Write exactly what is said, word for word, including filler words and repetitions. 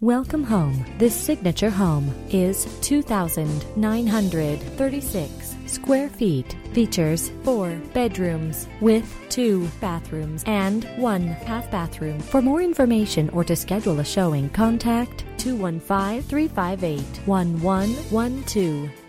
Welcome home. This signature home is two thousand nine hundred thirty-six square feet. Features four bedrooms with two bathrooms and one half bathroom. For more information or to schedule a showing, contact two one five, three five eight, one one one two.